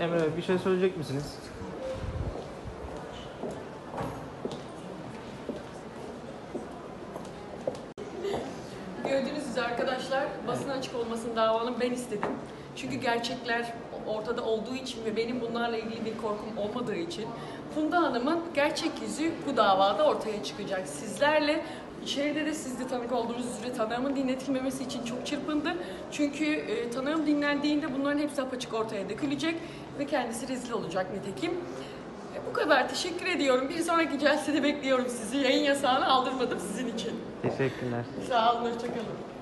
Emre Bey, bir şey söyleyecek misiniz? Gördüğünüz üzere arkadaşlar, basın açık olmasının davanın ben istedim. Çünkü gerçekler ortada olduğu için ve benim bunlarla ilgili bir korkum olmadığı için Funda Hanım'ın gerçek yüzü bu davada ortaya çıkacak. Sizlerle içeride de siz de tanık olduğunuz üzere tanığımın dinletilmemesi için çok çırpındı. Çünkü tanığım dinlendiğinde bunların hepsi apaçık ortaya dökülecek ve kendisi rezil olacak nitekim. Bu kadar. Teşekkür ediyorum. Bir sonraki celsede bekliyorum sizi. Yayın yasağını aldırmadım sizin için. Teşekkürler. Sağ olun. Hoşça kalın.